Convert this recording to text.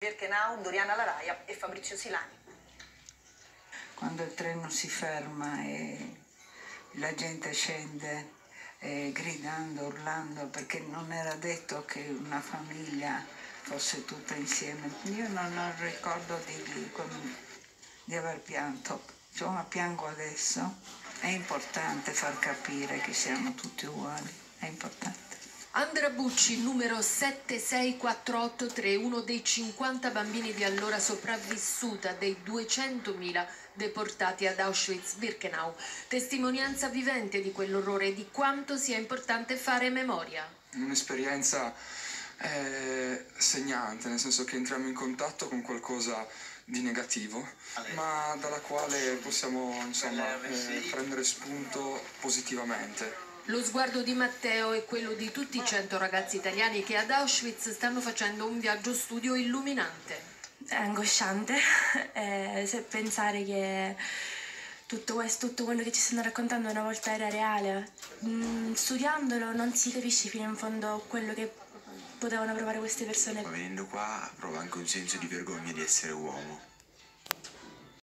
Birkenau, Doriana Laraia e Fabrizio Silani. Quando il treno si ferma e la gente scende gridando, urlando, perché non era detto che una famiglia fosse tutta insieme. Io non ricordo di aver pianto, insomma piango adesso. È importante far capire che siamo tutti uguali, è importante. Andrea Bucci, numero 76483, uno dei 50 bambini di allora sopravvissuta dei 200.000 deportati ad Auschwitz-Birkenau. Testimonianza vivente di quell'orrore e di quanto sia importante fare memoria. Un'esperienza segnante, nel senso che entriamo in contatto con qualcosa di negativo, ma dalla quale possiamo prendere spunto positivamente. Lo sguardo di Matteo è quello di tutti i 100 ragazzi italiani che ad Auschwitz stanno facendo un viaggio studio illuminante. È angosciante pensare che tutto quello che ci stanno raccontando una volta era reale. Studiandolo non si capisce fino in fondo quello che potevano provare queste persone. Ma venendo qua provo anche un senso di vergogna di essere uomo.